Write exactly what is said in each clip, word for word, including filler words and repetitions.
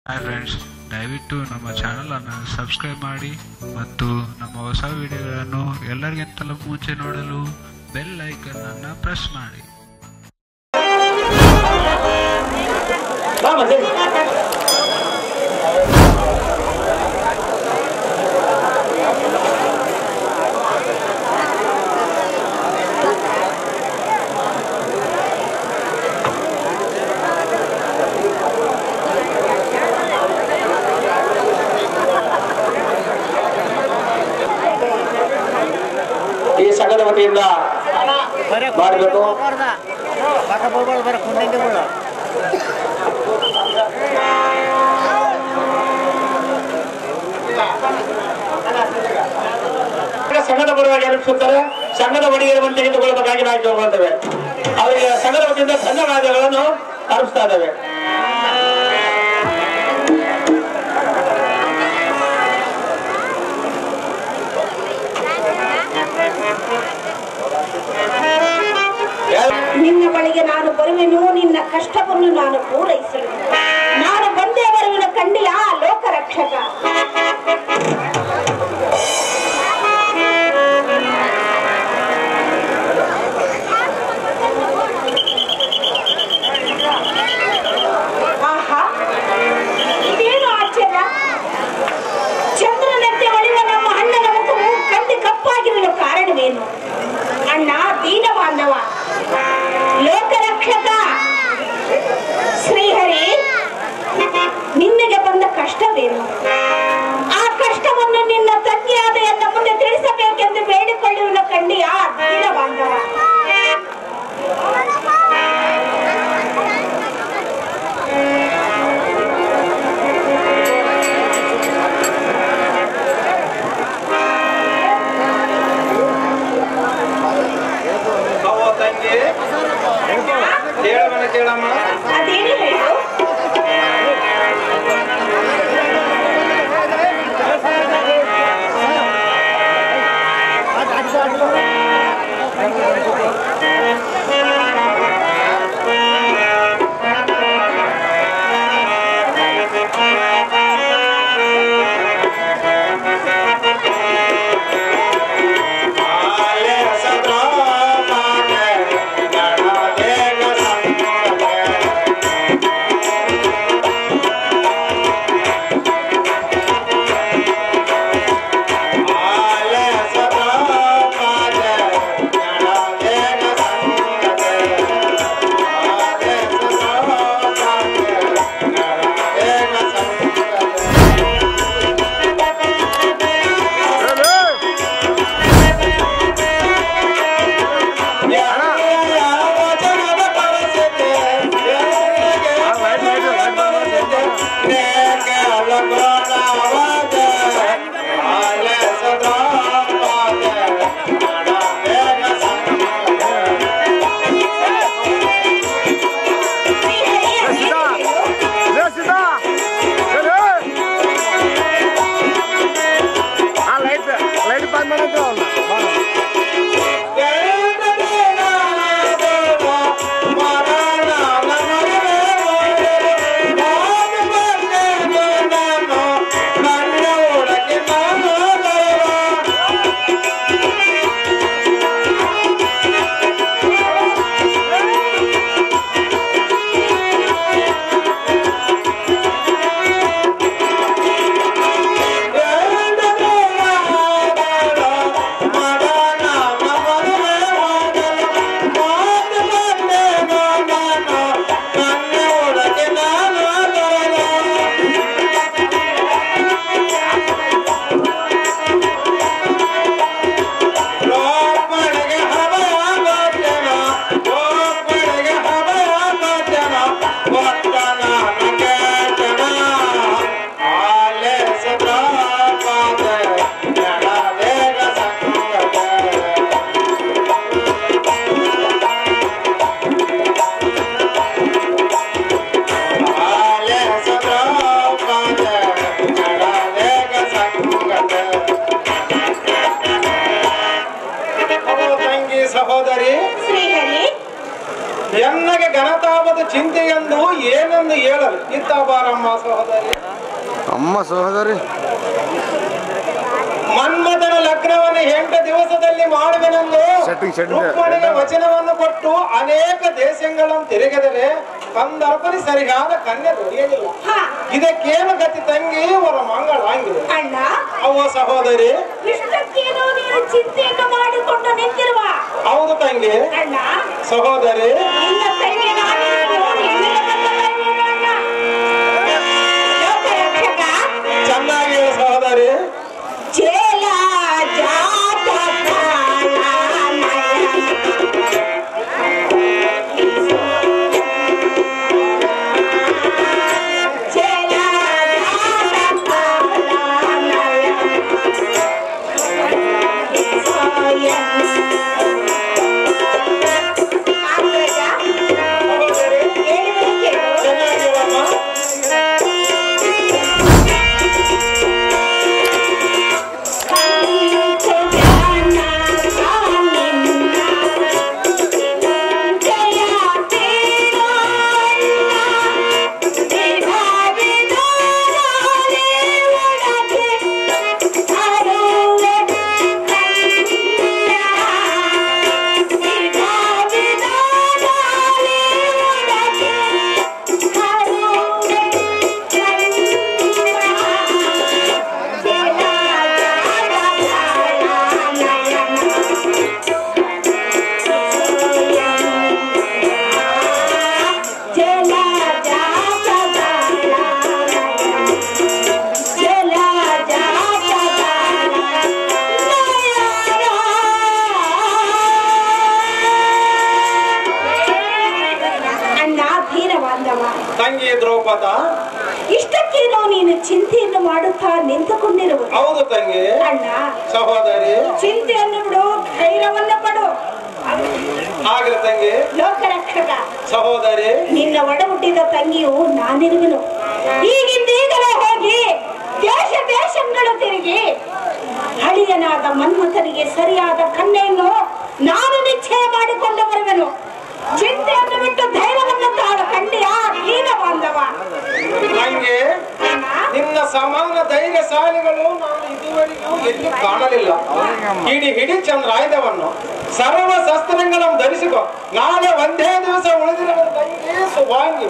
Hi friends, ದಯವಿಟ್ಟು ನಮ್ಮ ಚಾನಲನ್ನು ಸಬ್ಸ್ಕ್ರೈಬ್ ಮಾಡಿ ಮತ್ತು ನಮ್ಮ ಹೊಸ ವಿಡಿಯೋಗಳನ್ನು ಎಲ್ಲರಿಗಿಂತಲೂ ಮುಂಚೆ ನೋಡಲು ಬೆಲ್ ಐಕನ್ ಅನ್ನು ಪ್ರೆಸ್ ಮಾಡಿ. ಈ ಸಂಘದ ವತಿಯಿಂದ ಮಾಡಬೇಕು. ಸಂಘದ ಪರವಾಗಿ ಅರ್ಪಿಸುತ್ತಾರೆ. ಸಂಘದ ಒಡೆಯರನ್ನು ತೆಗೆದುಕೊಳ್ಳಬೇಕಾಗಿ ನಾವು ತಗೊಳ್ತೇವೆ. ಅವರಿಗೆ ಸಂಘದ ವತಿಯಿಂದ ಧನ್ಯವಾದಗಳನ್ನು ಅರ್ಪಿಸ್ತಾ ಇದ್ದೇವೆ. ನಿನ್ನ ಬಳಿಗೆ ನಾನು ಬರುವೆನು, ನಿನ್ನ ಕಷ್ಟವನ್ನು ನಾನು ಪೂರೈಸಲು. ನಾನು ಬಂದೇ ಬರುವಿನ ಕಂಡಿಯ ಲೋಕ ರಕ್ಷಕ. ಆಹಾ, ಇದೇನು ಆಶ್ಚರ್ಯ! ಚಂದ್ರನಂತೆ ಹೊಳೆಯುವ ನಮ್ಮ ಅಣ್ಣನ ಮುಖವು ಕಂಡು ಕಪ್ಪಾಗಿರಲು ಕಾರಣವೇನು? ಅಣ್ಣ ದೀನ ಬಾಂಧವ, ಲೋಕರಕ್ಷಕ ಶ್ರೀಹರಿ, ನಿನಗೆ ಬಂದ ಕಷ್ಟವೇನು? ಆ ಕಷ್ಟವನ್ನು ನಿನ್ನ ತಂಗಿಯಾದ ಎನ್ನ ಮುಂದೆ ತಿಳಿಸಬೇಕೆಂದು ಬೇಡಿಕೊಳ್ಳುವ ಕಂಡಿಯ ದೀನ ಬಾಂಧವ. ಅದೇನು ಹೇಳು? ಚಿಂತೆಯೆಂದು ಏನೆಂದು ಹೇಳಲು ಇತ್ತ ಬಾರಮ್ಮ ಸಹೋದರಿ. ಅಮ್ಮ ಸಹೋದರಿ, ಮನ್ಮಥನ ಲಗ್ನವನ್ನು ಎಂಟು ದಿವಸದಲ್ಲಿ ಮಾಡುವೆನೆಂದು ಸೆಟ್ಟಿಂಗ್ ಸೆಟ್ಟಿಂಗ್ ರುಕ್ಮಿಣಿಗೆ ವಚನವನ್ನು ಕೊಟ್ಟು ಅನೇಕ ದೇಶಗಳನ್ನು ತಿರುಗಿದರೆ ಕಂದರ್ಪಣಿ ಸರಿಯಾದ ಕನ್ಯೆ ದೊರೆಯಲಿಲ್ಲ. ಇದಕ್ಕೇನು ಗತಿ ತಂಗಿ ಅವರ ಮಂಗಳ ಆಗಿದೆ. ಅಣ್ಣ, ಅವ್ವ ಸಹೋದರಿ, ಇಷ್ಟಕ್ಕೇನೋ ನೀನು ಚಿಂತೆಯನ್ನು ಮಾಡಿಕೊಂಡು ನಿಂತಿರುವ. ಹೌದು ತಂಗಿ. ಅಣ್ಣ, ಸಹೋದರಿ, ನಿನ್ನ ತಂಗಿ ನಾನಿರುವುದು ನಿನ್ನಿಂದ ಬಂದವಳು ಅಣ್ಣ. ಲೋಕರಕ್ಷಕ, ಚೆನ್ನಾಗಿ ಹೇಳು ಸಹೋದರಿ. ಚೇಲ ಜಾತ ತಂಗಿ ದ್ರೌಪದ, ಇಷ್ಟಕ್ಕೇನೋ ನೀನು ಚಿಂತೆಯನ್ನು ಮಾಡುತ್ತಾ ನಿಂತುಕೊಂಡಿರುವುದು. ಹೌದು ತಂಗಿ. ಅಣ್ಣ ಸಹೋದರಿ, ಚಿಂತೆಯನ್ನು ಬಿಡು, ಧೈರ್ಯವನ್ನ ಪಡು. ಆಗ್ಲಿ ತಂಗಿ. ಲೋಕರಕ್ಷಕ ಸಹೋದರಿ, ನಿನ್ನ ಒಡ ಹುಟ್ಟಿದ ತಂಗಿಯು ನಾನಿರುವೆನು. ಈಗಿಂದೀಗಲೇ ಹೋಗಿ ದೇಶ ದೇಶಗಳು ತಿರುಗಿ ಹಳಿಯನಾದ ಮನ್ಮಥನಿಗೆ ಸರಿಯಾದ ಕನ್ನೆಯನ್ನು ನಾನು ನಿಶ್ಚಯ ಮಾಡಿಕೊಂಡು ಬರುವೆನು. ಚಿಂತೆಯನ್ನು ಬಿಟ್ಟು ಧೈರ್ಯವನ್ನು ತಾಳ ಕಂಡಿಯ ದೀನ ಬಾಂಧವ. ನಂಗೆ ನಿನ್ನ ಸಮಾನ ಧೈರ್ಯಶಾಲಿಗಳು ನಾನು ಇದುವರೆಗೂ ಎಲ್ಲಿ ಕಾಣಲಿಲ್ಲ. ಇಡೀ ಹಿಡಿ ಚಂದ್ರಾಯುಧವನ್ನು ಸರ್ವ ಶಸ್ತ್ರಗಳನ್ನು ಧರಿಸಿಕೊ. ನಾಳೆ ಒಂದೇ ದಿವಸ ಉಳಿದಿರುವ ತಂಗಿ ಸುಭಾಂಗಿ.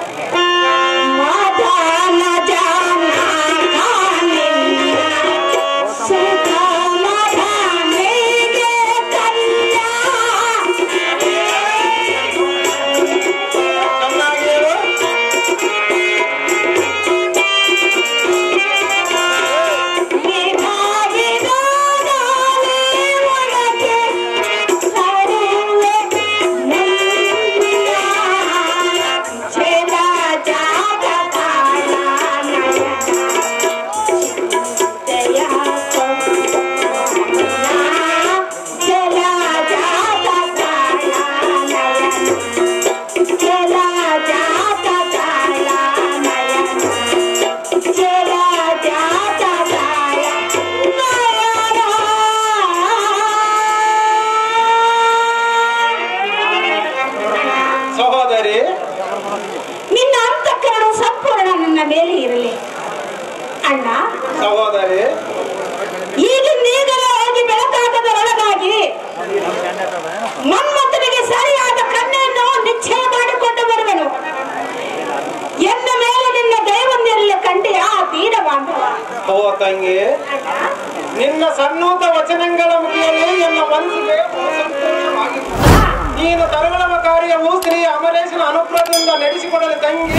ಸಹೋದರಿ, ಈಗಿಂದೀಗಲೇ ಹೋಗಿ ಬೆಳಕಾಗದರೊಳಗಾಗಿ ಮನ್ಮಥನಿಗೆ ಸರಿಯಾದ ಕನ್ನೆಯನ್ನು ನಿಶ್ಚಯ ಮಾಡಿಕೊಂಡು ಬರುವೆನು. ಎನ್ನ ಮೇಲೆ ನಿನ್ನ ದೈವಂದಿರಲಿ ಕಂಡಿಯ ದೀನ ಬಾಂಧವ. ಓ ತಂಗಿ, ನಿನ್ನ ಸನ್ನೂತ ವಚನಗಳ ಮುಗಿಯಲ್ಲಿ ಎನ್ನ ಮನಸ್ಸಿಗೆ ಸಂಪೂರ್ಣವಾಗಿದೆ. ನೀನು ತರುಗಳ ಕಾರ್ಯವು ಶ್ರೀ ಅಮರೇಶನ ಅನುಗ್ರಹದಿಂದ ನಡೆಸಿಕೊಡಲು ತಂಗಿ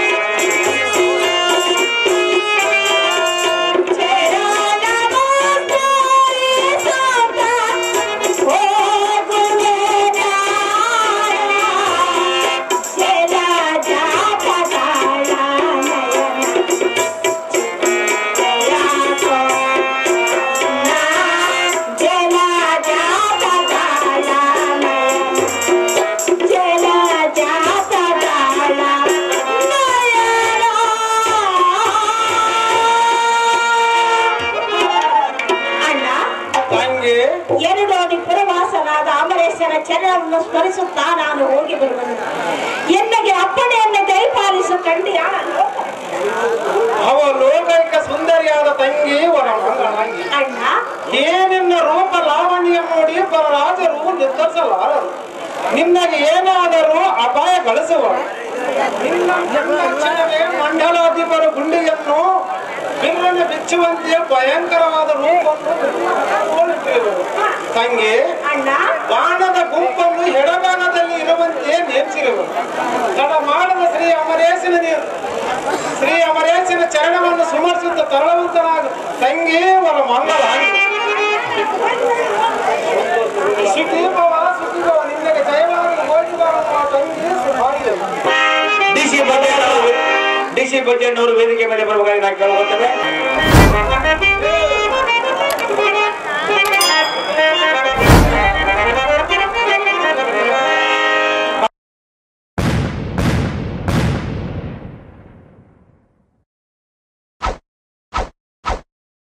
Jai Rama ತಂಗಿ ಎರಡೋಣಿ ಪುರವಾಸನಾದ ಅಮರೇಶನ ಚರಣವನ್ನು ಸ್ಮರಿಸುತ್ತಾ ನಾನು ಹೋಗಿ ಬರುವನು. ಎನ್ನಗೆ ಅಪ್ಪಣೆಯನ್ನು ದಯಪಾಲಿಸು ಕಂಡಿಯ. ಅವ ಲೋಕೈಕ ಸುಂದರಿಯಾದ ತಂಗಿ ವರ ಮಂಗಳಾಂಗಿ. ಅಣ್ಣ, ಏನಿನ್ನ ರೂಪ ಲಾವಣ್ಯ ನೋಡಿ ಪರರಾಜರು ನಿರ್ಧರಿಸಲಾರರು. ನಿನ್ನಗೆ ಏನಾದರೂ ಅಪಾಯ ಗಳಿಸುವ ನಿನ್ನ ನಿರ್ಲಕ್ಷ್ಯವೇ ಮಂಡಲಾಧಿಪರ ಗುಂಡಿಯನ್ನು ಬಿಲ್ಲನ್ನು ಬಿಚ್ಚುವಂತೆ ಭಯಂಕರವಾದ ರೂಪವನ್ನು ತಂಗಿ ಅಣ್ಣ, ಬಾಣದ ಗುಂಪನ್ನು ಎಡಭಾಗದಲ್ಲಿ ಇರುವಂತೆ ನೇಮಿಸಿರುವರು. ತಡ ಮಾಡದ ಶ್ರೀ ಅಮರೇಶನ ನೀರು ಶ್ರೀ ಅಮರೇಶನ ಚರಣವನ್ನು ಸುಮರಿಸುತ್ತ ತರಳುವಂತನಾಗ ತಂಗಿ ವರ ಮಂಗಳ ಸುಖೀಭವ ಸುಖೀಭವ ನಿನ್ನಗೆ ಜಯವಾಗಿ ಹೋಗಿ ಬರುವ ತಂಗಿ Subhagya. D C budget D C budget ಅವರು ವೇದಿಕೆ ಮೇಲೆ ಬರಬೇಕಾಗಿ ನಾವು ಕೇಳ್ಕೊಳ್ತೇವೆ.